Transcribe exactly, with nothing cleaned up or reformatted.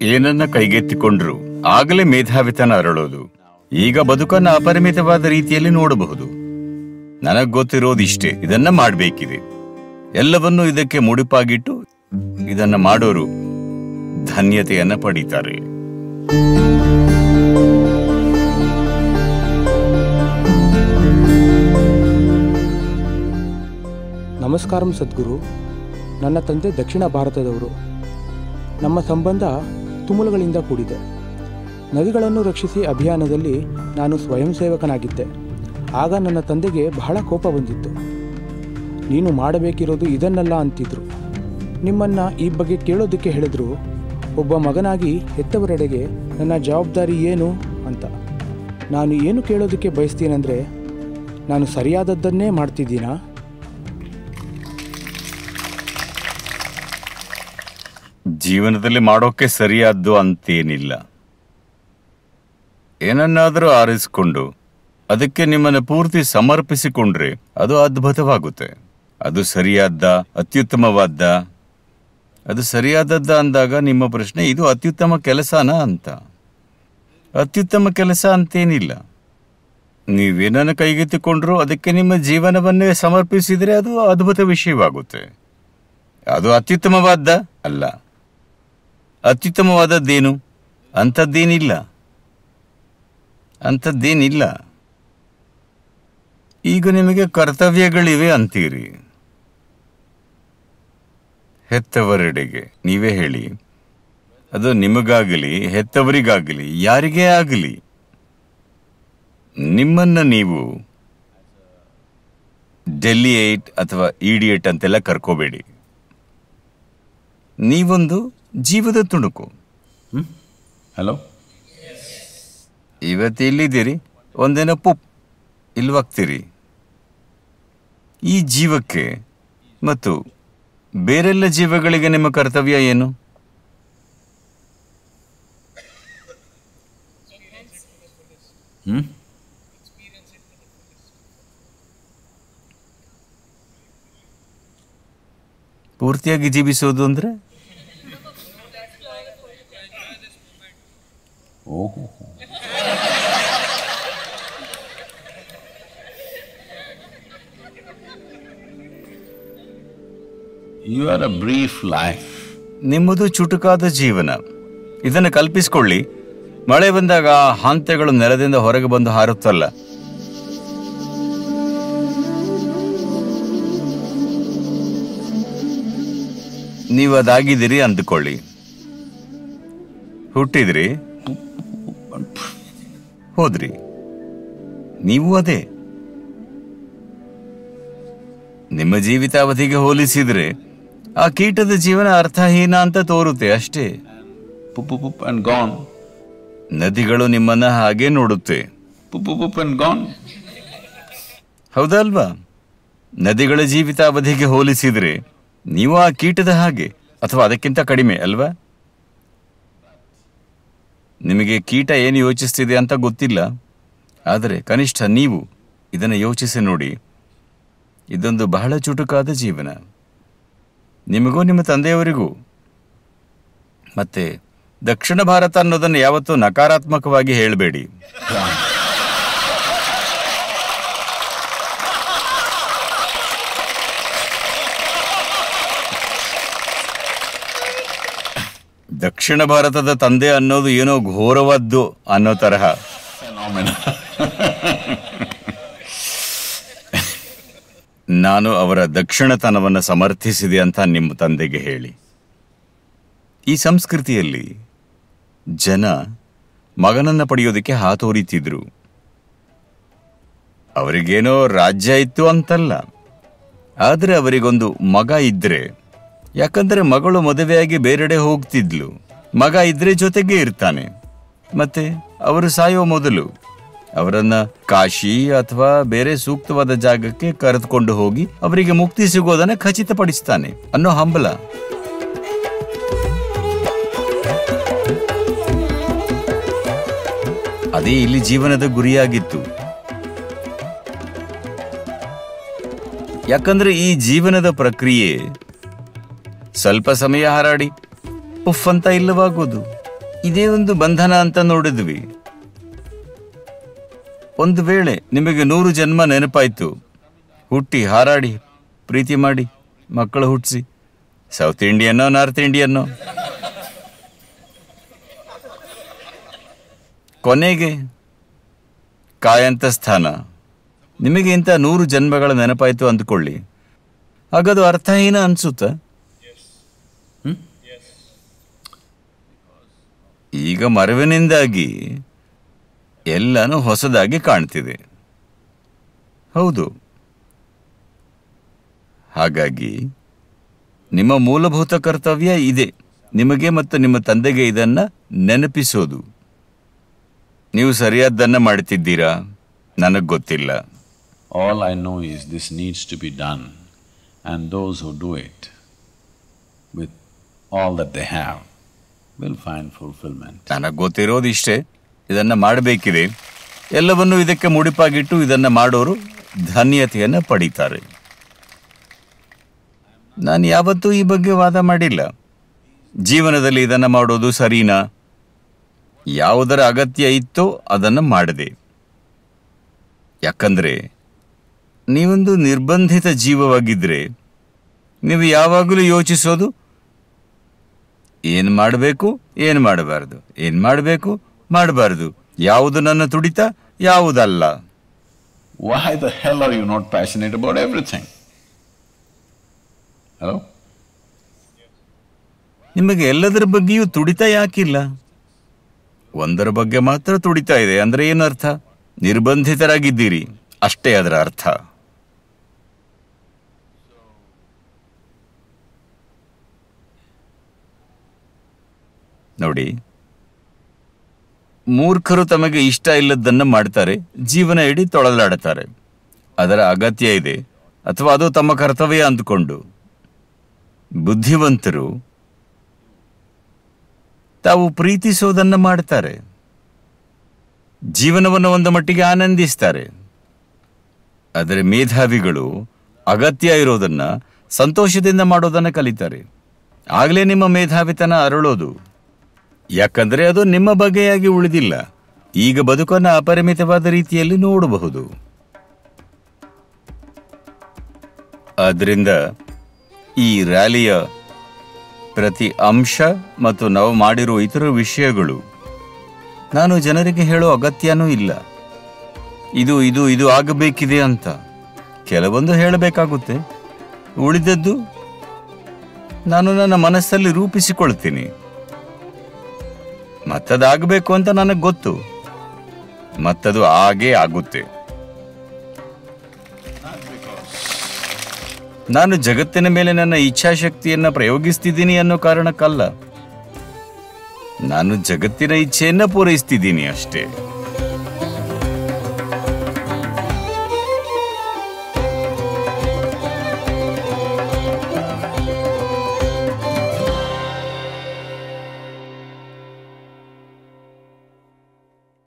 ಏನನ್ನ ಕೈಗೆತ್ತಿಕೊಂಡ್ರು ಆಗಲೇ ಮೇಧಾವಿತನ ಅರಳೋದು. ಈಗ ಬದುಕನ್ನ ಅಪರಿಮಿತವಾದ ರೀತಿಯಲ್ಲಿ ನೋಡಬಹುದು. ನನಗ್ ಗೊತ್ತಿರೋದಿಷ್ಟೇ, ಇದನ್ನ ಮಾಡಬೇಕಿದೆ. ಎಲ್ಲವನ್ನೂ ಇದಕ್ಕೆ ಮುಡಿಪಾಗಿಟ್ಟು ಇದನ್ನ ಮಾಡೋರು ಧನ್ಯತೆಯನ್ನ ಪಡೀತಾರೆ. ನಮಸ್ಕಾರಂ ಸದ್ಗುರು. ನನ್ನ ತಂದೆ ದಕ್ಷಿಣ ಭಾರತದವರು. ನಮ್ಮ ಸಂಬಂಧ ತುಮುಲುಗಳಿಂದ ಕೂಡಿದೆ. ನದಿಗಳನ್ನು ರಕ್ಷಿಸಿ ಅಭಿಯಾನದಲ್ಲಿ ನಾನು ಸ್ವಯಂ ಸೇವಕನಾಗಿದ್ದೆ. ಆಗ ನನ್ನ ತಂದೆಗೆ ಬಹಳ ಕೋಪ ಬಂದಿತ್ತು. ನೀನು ಮಾಡಬೇಕಿರೋದು ಇದನ್ನಲ್ಲ ಅಂತಿದ್ರು. ನಿಮ್ಮನ್ನು ಈ ಬಗ್ಗೆ ಕೇಳೋದಕ್ಕೆ ಹೇಳಿದ್ರು. ಒಬ್ಬ ಮಗನಾಗಿ ಹೆತ್ತವರೆಡೆಗೆ ನನ್ನ ಜವಾಬ್ದಾರಿ ಏನು ಅಂತ. ನಾನು ಏನು ಕೇಳೋದಕ್ಕೆ ಬಯಸ್ತೀನಂದರೆ, ನಾನು ಸರಿಯಾದದ್ದನ್ನೇ ಮಾಡ್ತಿದ್ದೀನಾ? ಜೀವನದಲ್ಲಿ ಮಾಡೋಕೆ ಸರಿಯಾದ್ದು ಅಂತೇನಿಲ್ಲ. ಏನನ್ನಾದರೂ ಆರಿಸಿಕೊಂಡು ಅದಕ್ಕೆ ನಿಮ್ಮನ್ನು ಪೂರ್ತಿ ಸಮರ್ಪಿಸಿಕೊಂಡ್ರೆ ಅದು ಅದ್ಭುತವಾಗುತ್ತೆ. ಅದು ಸರಿಯಾದ, ಅತ್ಯುತ್ತಮವಾದ. ಅದು ಸರಿಯಾದದ್ದ ಅಂದಾಗ ನಿಮ್ಮ ಪ್ರಶ್ನೆ, ಇದು ಅತ್ಯುತ್ತಮ ಕೆಲಸನಾ ಅಂತ. ಅತ್ಯುತ್ತಮ ಕೆಲಸ ಅಂತೇನಿಲ್ಲ. ನೀವೇನನ್ನು ಕೈಗೆತ್ತಿಕೊಂಡ್ರೂ ಅದಕ್ಕೆ ನಿಮ್ಮ ಜೀವನವನ್ನೇ ಸಮರ್ಪಿಸಿದರೆ ಅದು ಅದ್ಭುತ ವಿಷಯವಾಗುತ್ತೆ. ಅದು ಅತ್ಯುತ್ತಮವಾದ ಅಲ್ಲ. ಅತ್ಯುತ್ತಮವಾದದ್ದೇನು? ಅಂಥದ್ದೇನಿಲ್ಲ, ಅಂಥದ್ದೇನಿಲ್ಲ. ಈಗ ನಿಮಗೆ ಕರ್ತವ್ಯಗಳಿವೆ ಅಂತೀರಿ. ಹೆತ್ತವರೆಡೆಗೆ ನೀವೇ ಹೇಳಿ, ಅದು ನಿಮಗಾಗಲಿ ಹೆತ್ತವರಿಗಾಗಲಿ ಯಾರಿಗೇ ಆಗಲಿ, ನಿಮ್ಮನ್ನ ನೀವು ಡೆಲ್ಲಿಯೇಟ್ ಅಥವಾ ಈಡಿಯೇಟ್ ಅಂತೆಲ್ಲ ಕರ್ಕೋಬೇಡಿ. ನೀವೊಂದು ಜೀವದ ತುಣುಕು. ಹಲೋ, ಇವತ್ತು ಇಲ್ಲಿದ್ದೀರಿ, ಒಂದಿನ ಪುಪ್ ಇಲ್ವಾಗ್ತೀರಿ. ಈ ಜೀವಕ್ಕೆ ಮತ್ತು ಬೇರೆಲ್ಲ ಜೀವಗಳಿಗೆ ನಿಮ್ಮ ಕರ್ತವ್ಯ ಏನು? ಹ್ಮ್ ಪೂರ್ತಿಯಾಗಿ ಜೀವಿಸೋದು ಅಂದ್ರೆ ಓಹೋ, you are a brief life. ನಿಮ್ಮದು ಚುಟುಕಾದ ಜೀವನ. ಇದನ್ನು ಕಲ್ಪಿಸಿಕೊಳ್ಳಿ. ಮಳೆ ಬಂದಾಗ ಹಾಂತೆಗಳು ನೆಲದಿಂದ ಹೊರಗೆ ಬಂದು ಹಾರುತ್ತಲ್ಲ, ನೀವು ಅದಾಗಿದ್ದೀರಿ ಅಂದುಕೊಳ್ಳಿ. ಹುಟ್ಟಿದ್ರಿ, ಹೋದ್ರಿ, ನೀವು ಅದೇ. ನಿಮ್ಮ ಜೀವಿತಾವಧಿಗೆ ಹೋಲಿಸಿದ್ರೆ ಆ ಕೀಟದ ಜೀವನ ಅರ್ಥಹೀನ ಅಂತ ತೋರುತ್ತೆ ಅಷ್ಟೇ. ನದಿಗಳು ನಿಮ್ಮನ್ನ ಹಾಗೆ ನೋಡುತ್ತೆ. ಹೌದಲ್ವಾ? ನದಿಗಳ ಜೀವಿತಾವಧಿಗೆ ಹೋಲಿಸಿದ್ರೆ ನೀವು ಆ ಕೀಟದ ಹಾಗೆ ಅಥವಾ ಅದಕ್ಕಿಂತ ಕಡಿಮೆ ಅಲ್ವಾ? ನಿಮಗೆ ಕೀಟ ಏನು ಯೋಚಿಸ್ತಿದೆ ಅಂತ ಗೊತ್ತಿಲ್ಲ, ಆದರೆ ಕನಿಷ್ಠ ನೀವು ಇದನ್ನು ಯೋಚಿಸಿ ನೋಡಿ. ಇದೊಂದು ಬಹಳ ಚುಟುಕಾದ ಜೀವನ, ನಿಮಗೂ ನಿಮ್ಮ ತಂದೆಯವರಿಗೂ. ಮತ್ತೆ ದಕ್ಷಿಣ ಭಾರತ ಅನ್ನೋದನ್ನು ಯಾವತ್ತೂ ನಕಾರಾತ್ಮಕವಾಗಿ ಹೇಳಬೇಡಿ. ದಕ್ಷಿಣ ಭಾರತದ ತಂದೆ ಅನ್ನೋದು ಏನೋ ಘೋರವಾದ್ದು ಅನ್ನೋ ತರಹ. ನಾನು ಅವರ ದಕ್ಷಿಣತನವನ್ನು ಸಮರ್ಥಿಸಿದೆ ಅಂತ ನಿಮ್ಮ ತಂದೆಗೆ ಹೇಳಿ. ಈ ಸಂಸ್ಕೃತಿಯಲ್ಲಿ ಜನ ಮಗನನ್ನು ಪಡೆಯೋದಕ್ಕೆ ಹಾತೋರಿತಿದ್ರು. ಅವರಿಗೇನೋ ರಾಜ್ಯ ಇತ್ತು ಅಂತಲ್ಲ, ಆದರೆ ಅವರಿಗೊಂದು ಮಗ ಇದ್ರೆ, ಯಾಕಂದ್ರೆ ಮಗಳು ಮದುವೆಯಾಗಿ ಬೇರೆಡೆ ಹೋಗ್ತಿದ್ಲು, ಮಗ ಇದ್ರೆ ಜೊತೆಗೆ ಇರ್ತಾನೆ. ಮತ್ತೆ ಅವರು ಸಾಯೋ ಮೊದಲು ಅವರನ್ನ ಕಾಶಿ ಅಥವಾ ಬೇರೆ ಸೂಕ್ತವಾದ ಜಾಗಕ್ಕೆ ಕರೆದುಕೊಂಡು ಹೋಗಿ ಅವರಿಗೆ ಮುಕ್ತಿ ಸಿಗೋದನ್ನ ಖಚಿತಪಡಿಸ್ತಾನೆ ಅನ್ನೋ ಹಂಬಲ. ಅದೇ ಇಲ್ಲಿ ಜೀವನದ ಗುರಿಯಾಗಿತ್ತು. ಯಾಕಂದ್ರೆ ಈ ಜೀವನದ ಪ್ರಕ್ರಿಯೆ ಸ್ವಲ್ಪ ಸಮಯ ಹಾರಾಡಿ ಪುಫ್ ಅಂತ ಇಲ್ಲವಾಗೋದು. ಇದೇ ಒಂದು ಬಂಧನ ಅಂತ ನೋಡಿದ್ವಿ. ಒಂದು ವೇಳೆ ನಿಮಗೆ ನೂರು ಜನ್ಮ ನೆನಪಾಯ್ತು, ಹುಟ್ಟಿ ಹಾರಾಡಿ ಪ್ರೀತಿ ಮಾಡಿ ಮಕ್ಕಳು ಹುಟ್ಟಿಸಿ, ಸೌತ್ ಇಂಡಿಯನ್ನೋ ನಾರ್ತ್ ಇಂಡಿಯನ್ನೋ, ಕೊನೆಗೆ ಕಾಯಂತ ಸ್ಥಾನ, ನಿಮಗೆ ಇಂಥ ನೂರು ಜನ್ಮಗಳ ನೆನಪಾಯ್ತು ಅಂದ್ಕೊಳ್ಳಿ, ಹಾಗದು ಅರ್ಥಹೀನ ಅನ್ಸುತ್ತ? ಈಗ ಮರವಿನಿಂದಾಗಿ ಎಲ್ಲನೂ ಹೊಸದಾಗಿ ಕಾಣ್ತಿದೆ. ಹೌದು. ಹಾಗಾಗಿ ನಿಮ್ಮ ಮೂಲಭೂತ ಕರ್ತವ್ಯ ಇದೆ, ನಿಮಗೆ ಮತ್ತು ನಿಮ್ಮ ತಂದೆಗೆ ಇದನ್ನ ನೆನಪಿಸೋದು. ನೀವು ಸರಿಯಾದ್ದನ್ನ ಮಾಡ್ತಿದ್ದೀರಾ ನನಗೆ ಗೊತ್ತಿಲ್ಲ. All I know is this needs to be done, and those who do it with all that they have will find fulfillment. ನನಗೆ ಗೊತ್ತಿರೋದಿಷ್ಟೇ, ಇದನ್ನ ಮಾಡಬೇಕಿದೆ. ಎಲ್ಲವನ್ನೂ ಇದಕ್ಕೆ ಮುಡಿಪಾಗಿಟ್ಟು ಇದನ್ನ ಮಾಡೋರು ಧನ್ಯತೆಯನ್ನು ಪಡೀತಾರೆ. ನಾನು ಯಾವತ್ತೂ ಈ ಬಗ್ಗೆ ವಾದ ಮಾಡಿಲ್ಲ. ಜೀವನದಲ್ಲಿ ಇದನ್ನ ಮಾಡೋದು ಸರಿನಾ? ಯಾವುದರ ಅಗತ್ಯ ಇತ್ತೋ ಅದನ್ನು ಮಾಡಿದೆ. ಯಾಕಂದ್ರೆ ನೀವೊಂದು ನಿರ್ಬಂಧಿತ ಜೀವವಾಗಿದ್ರೆ ನೀವು ಯಾವಾಗಲೂ ಯೋಚಿಸೋದು ಏನು ಮಾಡಬೇಕು, ಏನು ಮಾಡಬಾರ್ದು, ಏನು ಮಾಡಬೇಕು, ಮಾಡಬಾರ್ದು, ಯಾವುದು ನನ್ನ ತುಡಿತ, ಯಾವುದಲ್ಲ. Why the hell are you not passionate about everything? Hello? ನಿಮಗೆ ಎಲ್ಲದರ ಬಗ್ಗೆಯೂ ತುಡಿತ ಯಾಕಿಲ್ಲ? ಒಂದರ ಬಗ್ಗೆ ಮಾತ್ರ ತುಡಿತಾ ಇದೆ ಅಂದ್ರೆ ಏನರ್ಥ? ನಿರ್ಬಂಧಿತರಾಗಿದ್ದೀರಿ, ಅಷ್ಟೇ ಅದರ ಅರ್ಥ. ನೋಡಿ, ಮೂರ್ಖರು ತಮಗೆ ಇಷ್ಟ ಇಲ್ಲದನ್ನ ಮಾಡ್ತಾರೆ, ಜೀವನ ಇಡೀ ತೊಳಲಾಡುತ್ತಾರೆ. ಅದರ ಅಗತ್ಯ ಇದೆ ಅಥವಾ ಅದು ತಮ್ಮ ಕರ್ತವ್ಯ ಅಂದ್ಕೊಂಡು. ಬುದ್ಧಿವಂತರು ತಾವು ಪ್ರೀತಿಸೋದನ್ನ ಮಾಡ್ತಾರೆ, ಜೀವನವನ್ನು ಒಂದು ಮಟ್ಟಿಗೆ ಆನಂದಿಸ್ತಾರೆ. ಆದರೆ ಮೇಧಾವಿಗಳು ಅಗತ್ಯ ಇರೋದನ್ನ ಸಂತೋಷದಿಂದ ಮಾಡೋದನ್ನ ಕಲಿತಾರೆ. ಆಗಲೇ ನಿಮ್ಮ ಮೇಧಾವಿತನ ಅರಳೋದು. ಯಾಕಂದ್ರೆ ಅದು ನಿಮ್ಮ ಬಗೆಯಾಗಿ ಉಳಿದಿಲ್ಲ. ಈಗ ಬದುಕನ್ನು ಅಪರಿಮಿತವಾದ ರೀತಿಯಲ್ಲಿ ನೋಡಬಹುದು. ಆದ್ರಿಂದ ಈ ರ್ಯಾಲಿಯ ಪ್ರತಿ ಅಂಶ ಮತ್ತು ನಾವು ಮಾಡಿರುವ ಇತರ ವಿಷಯಗಳು ನಾನು ಜನರಿಗೆ ಹೇಳೋ ಅಗತ್ಯನೂ ಇಲ್ಲ. ಇದು ಇದು ಇದು ಆಗಬೇಕಿದೆ ಅಂತ ಕೆಲವೊಂದು ಹೇಳಬೇಕಾಗುತ್ತೆ. ಉಳಿದದ್ದು ನಾನು ನನ್ನ ಮನಸ್ಸಲ್ಲಿ ರೂಪಿಸಿಕೊಳ್ತೀನಿ. ಮತ್ತದಾಗಬೇಕು ಅಂತ ನನಗೆ ಗೊತ್ತು, ಮತ್ತದು ಹಾಗೇ ಆಗುತ್ತೆ. ನಾನು ಜಗತ್ತಿನ ಮೇಲೆ ನನ್ನ ಇಚ್ಛಾಶಕ್ತಿಯನ್ನ ಪ್ರಯೋಗಿಸ್ತಿದ್ದೀನಿ ಅನ್ನೋ ಕಾರಣಕ್ಕಲ್ಲ, ನಾನು ಜಗತ್ತಿನ ಇಚ್ಛೆಯನ್ನ ಪೂರೈಸ್ತಿದ್ದೀನಿ ಅಷ್ಟೇ.